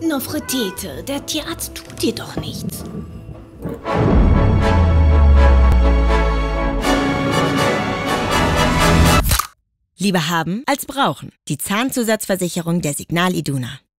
Nofretete, der Tierarzt tut dir doch nichts. Lieber haben als brauchen. Die Zahnzusatzversicherung der Signal Iduna.